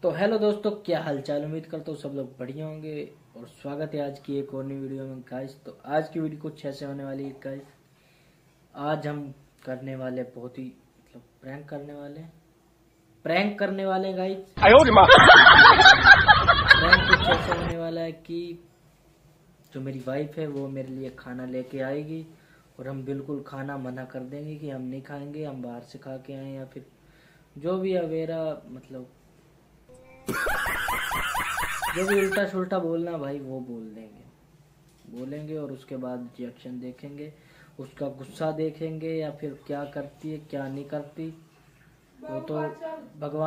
तो हेलो दोस्तों, क्या हालचाल। उम्मीद करता हूँ सब लोग बढ़िया होंगे और स्वागत है आज की एक और नई वीडियो में गाइस। तो आज की वीडियो कुछ ऐसे होने वाली है गाइस। आज हम करने वाले बहुत ही प्रैंक करने वाले गाइस। प्रैंक कुछ ऐसे होने वाला है कि जो मेरी वाइफ है वो मेरे लिए खाना लेके आएगी और हम बिल्कुल खाना मना कर देंगे कि हम नहीं खाएंगे, हम बाहर से खा के आए या फिर जो भी अवेरा जो भी उल्टा सुल्टा बोलना भाई वो बोलेंगे और उसके बाद रिएक्शन देखेंगे, उसका गुस्सा देखेंगे या फिर क्या करती है क्या नहीं करती वो तो भगवान।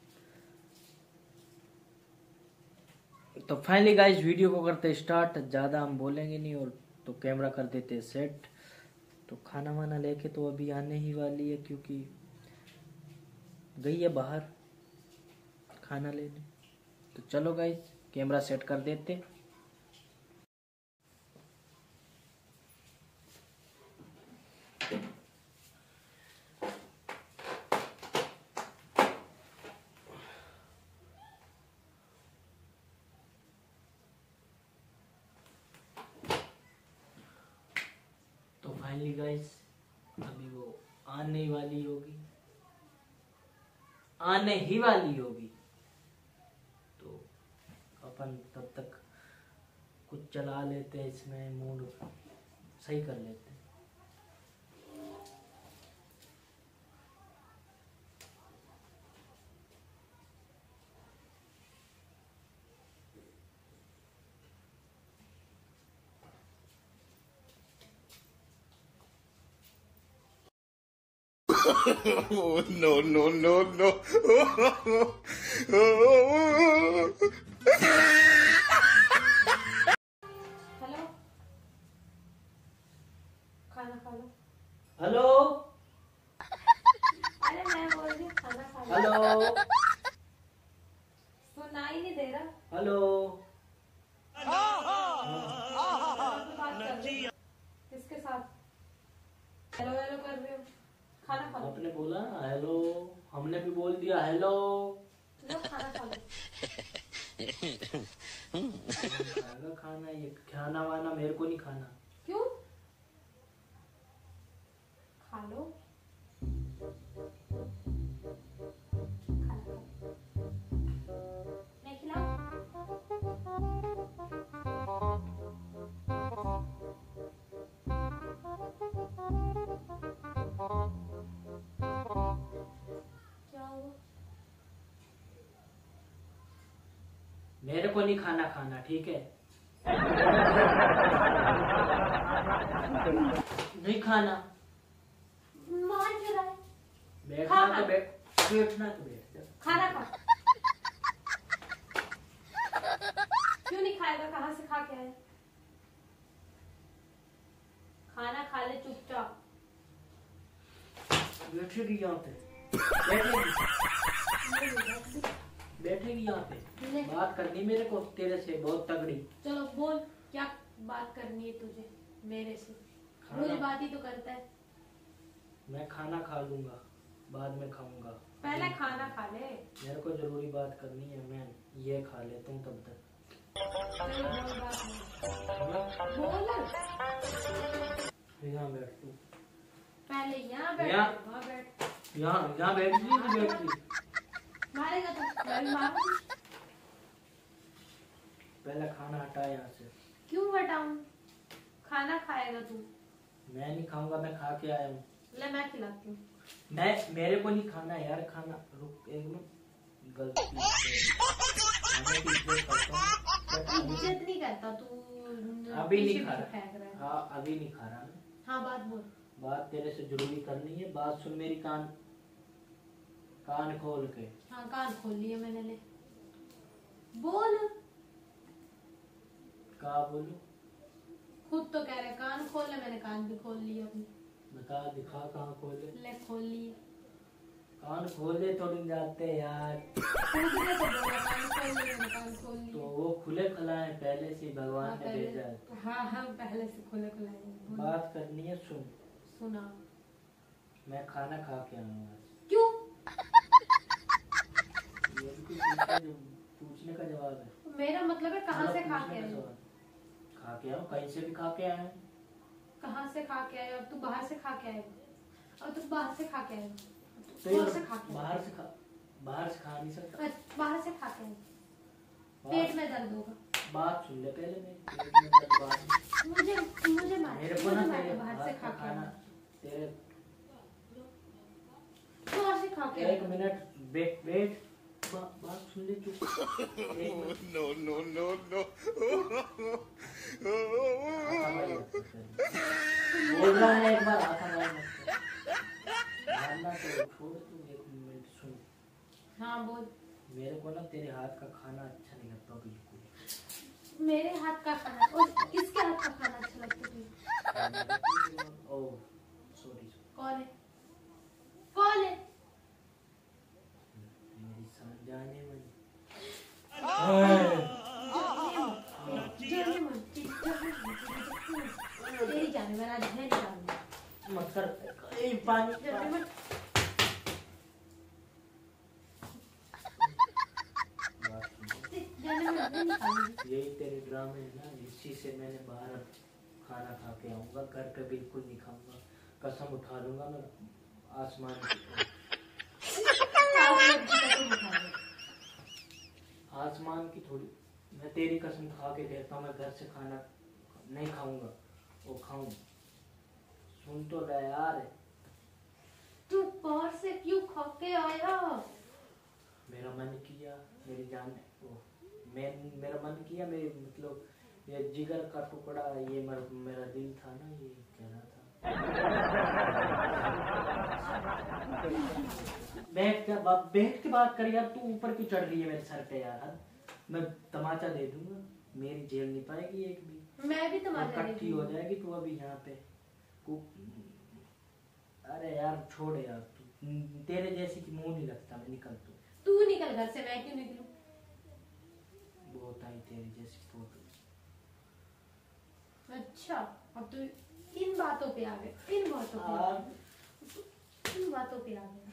तो फाइनली गाइस वीडियो को करते स्टार्ट। ज़्यादा हम बोलेंगे नहीं और तो कैमरा कर देते सेट। तो खाना वाना लेके तो अभी आने ही वाली है क्योंकि गई है बाहर खाना लेने। तो चलो गाइस कैमरा सेट कर देते। तो फाइनली गाइस अभी वो आने ही वाली होगी। तो अपन तब तक कुछ चला लेते हैं, इसमें मूड सही कर लेते हैं। No, no, no, no. Hello, खाना खा लो। हेलो अरे मैं बोल रही हूँ खाना खा लो। हेलो सुनाई नहीं दे रहा। हेलो बात कर रही हूँ। किसके साथ? हेलो हेलो कर रही हूँ। खाना खा लो। आपने बोला हेलो, हमने भी बोल दिया हेलो। लो खाना खा लो। खाएगा खाना, ये खाना वाना मेरे को नहीं खाना। क्यों? खा लो। खाना खा लो। मैं खिलाऊं? क्या हुआ? मेरे को नहीं खाना, ठीक है? नहीं खाना। मान क्यों रहा है? बैठना तो बैठना तो बैठ जा। खाना खा। क्यों नहीं खाएगा? कहाँ से खा के आया? खाना खा ले चुपचाप। बैठेगी यहाँ पे, बैठेगी यहाँ पे। बात करनी मेरे को तेरे से बहुत तगड़ी। चलो बोल, क्या बात करनी है तुझे मेरे से? रोज बात ही तो करता है। मैं खाना खा लूंगा, बाद में खाऊंगा। पहले खाना खा ले। मेरे को जरूरी बात करनी है, मैं ये खा लेता हूँ तब तक। चलो बोल बात बोल। यहाँ बैठ तू। पहले यहाँ बैठ, वहाँ बैठ। यहाँ बैठ ली। मारेगा तो मैं भी मारूंगी। पहले खाना हटा यहाँ से। क्यों हटाऊं? खाना खाएगा तू? मैं नहीं खाऊंगा, मैं खा के आया हूँ। ले मैं खिलाती हूँ। मेरे को नहीं खाना यार, खाना रुक एक मिनट। गलती इज्जत नहीं करता तू। अभी नहीं खा फेंक रहा है। हाँ अभी नहीं खा रहा मैं। हाँ बात बोल। बात तेरे से जरूरी करनी है, बात सुन मेरी। कान खोल के। हाँ कान खोल लिए मैंने। ले बोल। क्या बोलूं? खुद तो कह रहे कान खोल ले, मैंने कान भी खोल लिए अपने। बता, दिखा कहाँ खोले। ले खोल लिए। कान खोले थोड़ी जाते यार। तुझने तो बोला कान खोल लिए, मैंने कान खोल लिए। तो वो खुले खुलाए पहले से भगवान ने भेजा है। हाँ हाँ पहले से खुले खुलाए। बात करनी है, सुना। मैं खाना खा के आऊंगा। क्यों? ये भी कुछ जो पूछने का जवाब है। मेरा मतलब है कहाँ से खा के आए? खा के आओ, कहीं से भी खा के आए। कहाँ से खा के आए? और तू बाहर से खा के आए? और तू बाहर से खा के आए? तो यार बाहर से खा नहीं सकता। बाहर से खा के आए, पेट में दर्द होगा। बात सुन ले पहले मेरी, पेट में दर्द बात मुझे मार, मेरे को ना तेरे बाहर से खा के खाना तेरे बाहर से खा के। एक मिनट वेट बात सुन ले चुप। No, no, no, no. बोल रहा है एक बार हाथ हमारे मत मारना तो छोड़ तू, एक मिनट सुन। हाँ बोल। मेरे को ना तेरे हाथ का खाना अच्छा नहीं लगता बिल्कुल। मेरे हाथ का खाना? और किसके हाथ का खाना अच्छा लगता है? Oh sorry. कौन है? कौन है? मेरी जाने मन। तेरी जाने मन आज है नहीं। मत कर पानी। यही तेरे ड्रामे है ना, इसी से मैंने बाहर खाना खा के आऊंगा, घर पे बिल्कुल नहीं खाऊंगा। कसम उठा लूंगा मैं आसमान की। आसमान की थोड़ी, मैं तेरी कसम खा के कहता हूँ मैं घर से खाना नहीं खाऊंगा, वो खाऊं। सुन तो रहा यार। तू बाहर से क्यों खा के आया? मेरा मन किया, मेरी जान मेरा मन किया, मेरे मतलब ये जिगर का टुकड़ा, ये मेरा दिल था ना, ये कह रहा था। बैठ के बात कर यार, तू ऊपर क्यों चढ़ रही है मेरे सर पे यार? मैं तमाचा दे दूंगा, मेरी जेल नहीं पाएगी एक भी। मैं भी तमाचा इकट्ठी हो जाएगी तू अभी यहाँ पे। अरे यार छोड़ यार, तू तेरे जैसी की मुंह नहीं लगता, मैं निकल तू निकल घर से, मैं क्यों निकलूं? बहुत आई तेरी जैसी फोटो। अच्छा अब तू इन बातों पे आ गए, इन बातों पे आ गए।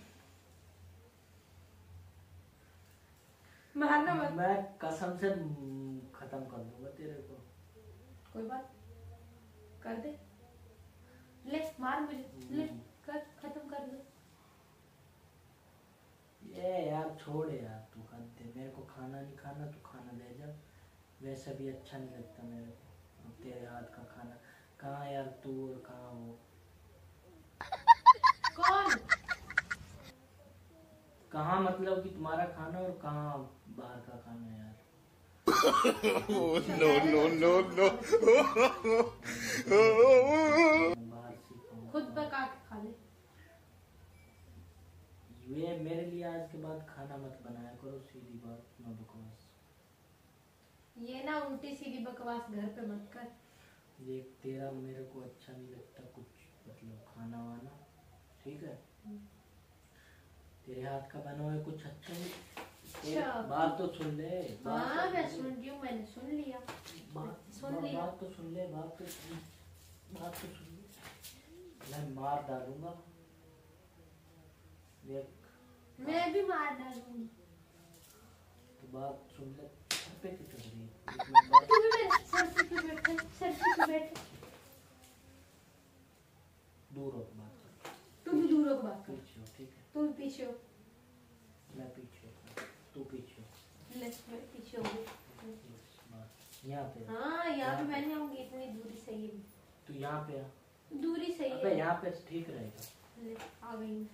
मारना मत। मैं कसम से खत्म कर दूंगा तेरे को। कोई बात कर दे, ले मार मुझे, ले कर, खत्म कर दे। ये यार छोड़ यार, तू हद दे। मेरे को खाना नहीं खाना, तू खाना ले जा। वैसा भी अच्छा नहीं लगता मेरे को तेरे हाथ का खाना। कहाँ यार तू और कहाँ वो? कौन? कहाँ मतलब कि तुम्हारा खाना और कहाँ बाहर का खाना यार? No, no, no, no. बाहर से खाऊंगा। खुद पका के खा ले। ये मेरे लिए आज के बाद खाना मत बनाया करो, सीधी बात, ना बकवास। ये ना उल्टी सीधी बकवास घर पे मत कर। ये तेरा मेरे को अच्छा नहीं लगता कुछ, मतलब खाना वाना, ठीक है? तेरे हाथ का बना हुआ कुछ अच्छा नहीं। बात तो सुन ले। हाँ मैं सुन रही हूँ, मैंने सुन लिया। बात तो सुन ले, बात तो सुन ले। मैं मार डालूंगा, मैं भी मार डालूंगी। तो बात सुन ले। सर पे क्यों चढ़ रही है? तू भी मेरे सर पे क्यों बैठा? सर पे क्यों बैठा? दूर हो बात कर। तू भी दूर हो बात कर। पीछे हो, ठीक है? तू पीछे हो। मैं पीछे हो, तू पीछे हो। ले मैं पीछे हो। यहाँ पे। हाँ यहाँ पे मैं नहीं आऊंगी, इतनी दूरी सही है। तू यहाँ पे आ। दूरी सही अबे है। यहाँ पे ठीक रहेगा। ले आ गई मैं।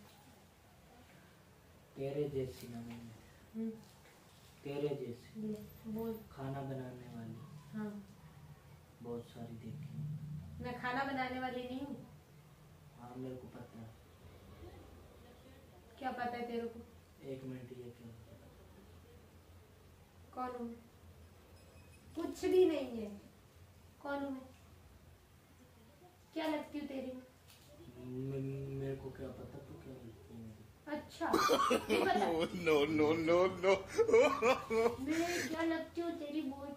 तेरे जैसी ना मैं, तेरे जैसी। ले बोल। खाना बनाने वाली हाँ बहुत सारी देखी। मैं खाना बनाने वाली नहीं हूँ। हाँ मेरे को पता है। क्या पता है तेरे को? एक मिनट, ये क्या? कौन हूँ? कुछ भी नहीं है। कौन हूँ मैं? क्या लगती हूँ तेरी? मेरे को क्या पता तू क्या लगती है मेरी? अच्छा नहीं पता। No, no, no, no. मैं क्या लगती हूँ तेरी? बहुत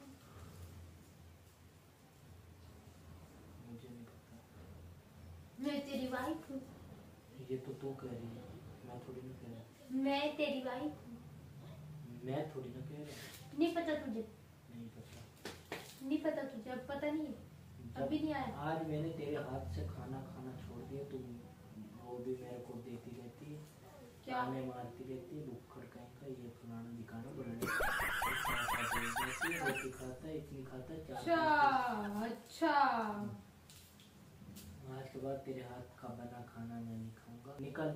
मुझे नहीं पता। मैं तेरी वाइफ हूँ। ये तो तू कह रही है, मैं थोड़ी ना कह रहा। मैं तेरी वाइफ हूँ। मैं थोड़ी ना कह रहा। नहीं पता तुझे? नहीं पता। नहीं पता तुझे? अब पता नहीं है? अभी नहीं आया? आज मैंने तेरे हाथ से खाना खाना छोड़ दिया, तुम वो भी मेरे को देती रहती है, क्या ताने मारती रहती है, भुक्खड़ कहीं का, ये फलाना दिखाना रोटी खाता है, इतनी खाता है, अच्छा अच्छा। आज के बाद तेरे हाथ का बना खाना मैं नहीं खाऊंगा, निकल।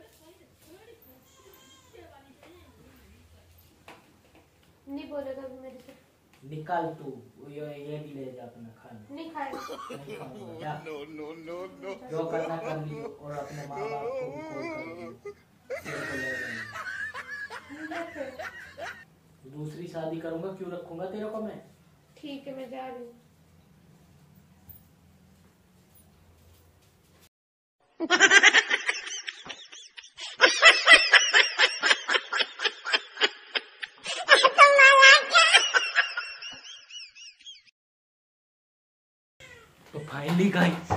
नहीं बोलेगा अभी मेरे से? निकाल तू, ये भी ले जा अपना खाना। नहीं खाएगा। नहीं खाऊंगा, जा। No, no, no, no. जो करना कर लियो, और अपने माँ बाप को भी कॉल कर लियो, तेरे को ले जाएंगे। दूसरी शादी करूंगा, क्यों रखूंगा तेरे को मैं? ठीक है, मैं जा रही हूँ। तो फाइनली गाइस,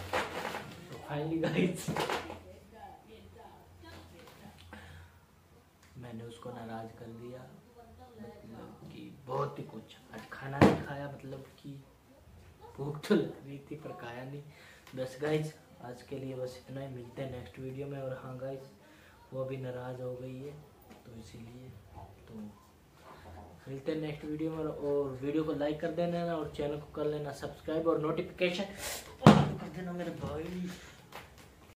मैंने उसको नाराज कर दिया, मतलब कि बहुत ही कुछ। आज खाना नहीं खाया, मतलब कि भूख तो लग रही थी पर खाया नहीं। बस गाइस आज के लिए बस इतना ही, मिलते हैं नेक्स्ट वीडियो में। और हाँ गाइस, वो भी नाराज हो गई है, तो इसीलिए तो मिलते हैं नेक्स्ट वीडियो में। और वीडियो को लाइक कर देना और चैनल को कर लेना सब्सक्राइब, और नोटिफिकेशन कर देना मेरे भाई।